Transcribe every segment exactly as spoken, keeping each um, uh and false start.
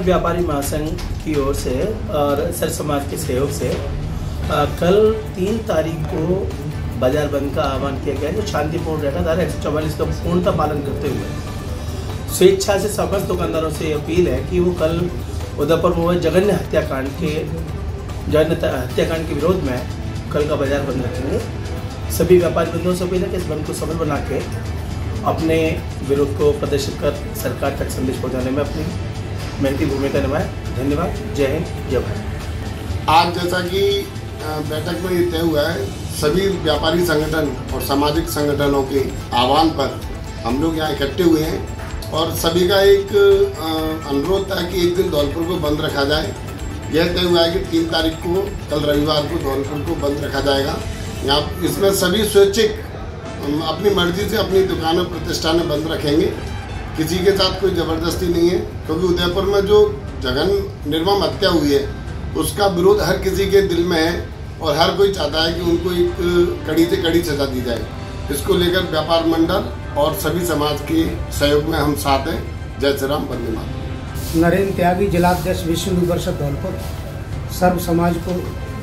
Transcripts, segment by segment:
व्यापारी महासंघ की ओर से और सर समाज के सहयोग से आ, कल तीन तारीख को बाजार बंद का आह्वान किया गया, जो शांतिपूर्ण रहेगा। धारा एक सौ चौवालीस का पूर्णतः पालन करते हुए स्वेच्छा से समस्त दुकानदारों से अपील है कि वो कल उदयपुर में हुए जघन्य हत्याकांड के जघन्य हत्याकांड के विरोध में कल का बाजार बंद रखेंगे। सभी व्यापारी बंधुओं से अपील है कि इस बंद को सफल बना के अपने विरोध को प्रदर्शित कर सरकार तक संदेश पहुंचाने में अपनी महती भूमिका निभाएं। धन्यवाद। जय हिंद, जय भारत। आज जैसा कि बैठक में ये तय हुआ है, सभी व्यापारी संगठन और सामाजिक संगठनों के आह्वान पर हम लोग यहाँ इकट्ठे हुए हैं और सभी का एक अनुरोध था कि एक दिन धौलपुर को बंद रखा जाए। यह तय हुआ है कि तीन तारीख को कल रविवार को धौलपुर को बंद रखा जाएगा। यहाँ इसमें सभी स्वैच्छिक अपनी मर्जी से अपनी दुकानें प्रतिष्ठानें बंद रखेंगे। किसी के साथ कोई ज़बरदस्ती नहीं है, क्योंकि उदयपुर में जो जघन्य निर्मम हत्या हुई है उसका विरोध हर किसी के दिल में है और हर कोई चाहता है कि उनको एक कड़ी से कड़ी सजा दी जाए। इसको लेकर व्यापार मंडल और सभी समाज के सहयोग में हम साथ हैं। जय श्री राम, वंदे मातरम। नरेंद्र त्यागी, जिलाध्यक्ष विश्व हिंदू परिषद धौलपुर, सर्व समाज को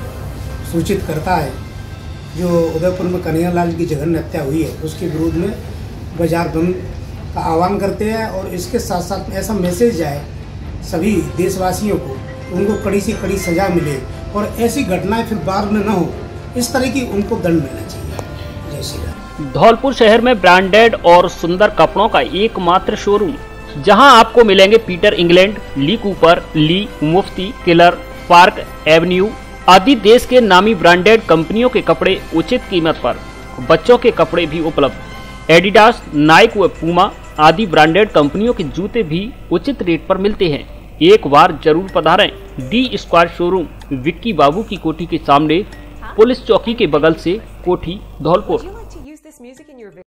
सूचित करता है जो उदयपुर में कन्हैयालाल की जघन्य हत्या हुई है उसके विरोध में बाजार बंद का आह्वान करते हैं और इसके साथ साथ ऐसा मैसेज जाए सभी देशवासियों को, उनको कड़ी से कड़ी सजा मिले और ऐसी घटनाएं फिर बाद में न हो, इस तरह की उनको दंड मिलना चाहिए। जय श्री राम। धौलपुर शहर में ब्रांडेड और सुंदर कपड़ों का एकमात्र शोरूम, जहां आपको मिलेंगे Peter England, Lee Cooper, Lee, Mufti, Killer, Park Avenue आदि देश के नामी ब्रांडेड कंपनियों के कपड़े उचित कीमत पर। बच्चों के कपड़े भी उपलब्ध। एडिडास, नाइक व पूमा आदि ब्रांडेड कंपनियों के जूते भी उचित रेट पर मिलते हैं। एक बार जरूर पधारें। D square showroom, Vicky Babu की कोठी के सामने, पुलिस चौकी के बगल से, कोठी, धौलपुर।